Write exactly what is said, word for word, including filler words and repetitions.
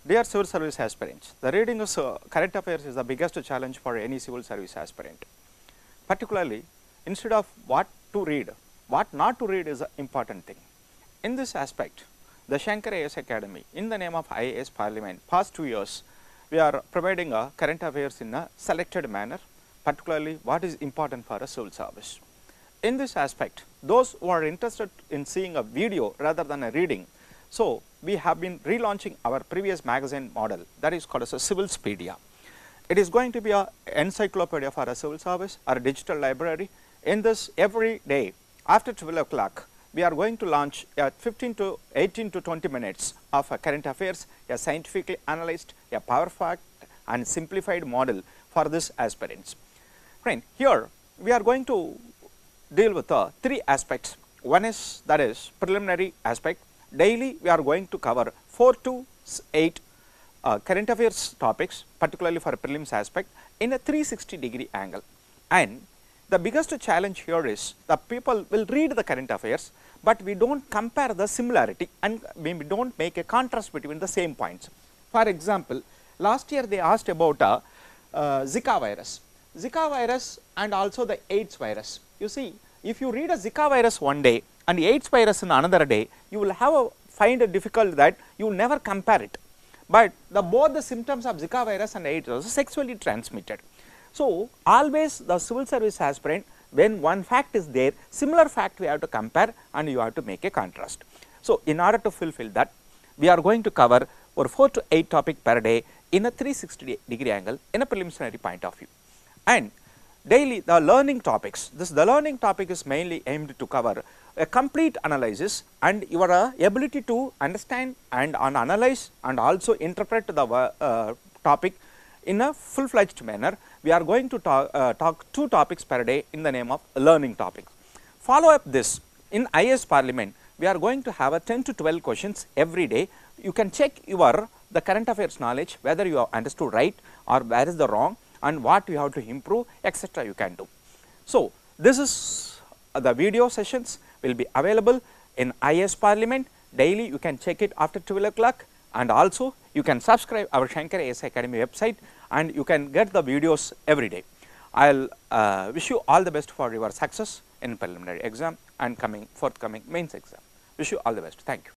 Dear civil service aspirants, the reading of uh, current affairs is the biggest challenge for any civil service aspirant. Particularly, instead of what to read, what not to read is the important thing. In this aspect, the Shankar I A S Academy, in the name of I A S Parliament, past two years, we are providing a current affairs in a selected manner, particularly what is important for a civil service. In this aspect, those who are interested in seeing a video rather than a reading, so we have been relaunching our previous magazine model, that is called as a Civilspedia. It is going to be an encyclopedia for a civil service or a digital library. In this, every day after twelve o'clock, we are going to launch a fifteen to eighteen to twenty minutes of a current affairs, a scientifically analyzed, a power fact and simplified model for this aspirants. Right. Here we are going to deal with uh, three aspects. One is, that is preliminary aspect. Daily we are going to cover four to eight uh, current affairs topics, particularly for a prelims aspect, in a three sixty degree angle. And the biggest challenge here is the people will read the current affairs, but we do not compare the similarity and we do not make a contrast between the same points. For example, last year they asked about a uh, Zika virus, Zika virus and also the AIDS virus. You see, if you read a Zika virus one day and the AIDS virus in another day, you will have a, find it difficult that you will never compare it. But the both the symptoms of Zika virus and AIDS are sexually transmitted. So always the civil service aspirant, when one fact is there, similar fact we have to compare and you have to make a contrast. So in order to fulfill that, we are going to cover over four to eight topic per day in a three sixty degree angle in a preliminary point of view. And daily the learning topics, this the learning topic is mainly aimed to cover a complete analysis and your uh, ability to understand and uh, analyze and also interpret the uh, topic in a full-fledged manner. We are going to talk, uh, talk two topics per day in the name of learning topics. Follow up this in I A S Parliament, we are going to have a ten to twelve questions every day. You can check your the current affairs knowledge, whether you have understood right or where is the wrong and what you have to improve, etc. you can do. So this is uh, the video sessions will be available in I A S Parliament. Daily you can check it after twelve o'clock, and also you can subscribe our Shankar I A S Academy website and you can get the videos every day. I will uh, wish you all the best for your success in preliminary exam and coming forthcoming mains exam. Wish you all the best. Thank you.